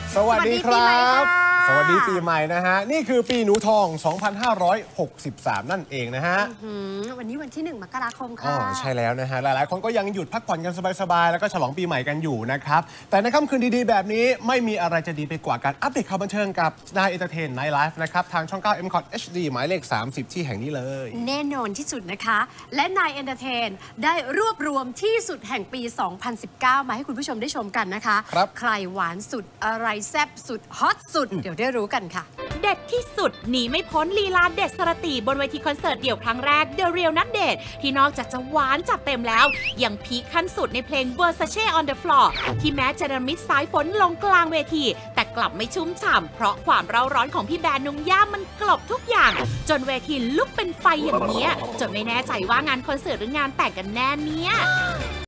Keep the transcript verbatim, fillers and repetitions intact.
สวัสดีครับสวัสดีปีใหม่นะฮะนี่คือปีหนูทอง สองพันห้าร้อยหกสิบสาม นั่นเองนะฮะวันนี้วันที่หนึ่งมกราคมค่ะอ๋อใช่แล้วนะฮะหลายๆคนก็ยังหยุดพักผ่อนกันสบายๆแล้วก็ฉลองปีใหม่กันอยู่นะครับแต่ในค่ำคืนดีๆแบบนี้ไม่มีอะไรจะดีไปกว่าการอัปเดตข่าวบันเทิงกับนายเอนเตอร์เทนไนท์ไลฟ์นะครับทางช่อง เก้า เอ็ม คอท เอช ดี หมายเลขสามสิบที่แห่งนี้เลยแน่นอนที่สุดนะคะและนายเอนเตอร์เทนได้รวบรวมที่สุดแห่งปี สองพันสิบเก้า มาให้คุณผู้ชมได้ชมกันนะคะครับใครหวานสุดอะไรแซ่บสุดฮอตสุดเดี๋ยวได้รู้กันค่ะเด็ดที่สุดหนีไม่พ้นลีลาเด็ดสรติบนเวทีคอนเสิร์ตเดี่ยวครั้งแรก The Real นัดเดทที่นอกจากจะหวานจัดเต็มแล้วยังพีคขั้นสุดในเพลง Versace on the Floor ที่แม้จะระมิดสายฝนลงกลางเวทีแต่กลับไม่ชุ่มฉ่ำเพราะความเร่าร้อนของพี่แบรนด์นุ่งย่ามันกลบทุกอย่างจนเวทีลุกเป็นไฟอย่างเนี้ยจนไม่แน่ใจว่างานคอนเสิร์ตหรืองานแต่งกันแน่เนี่ย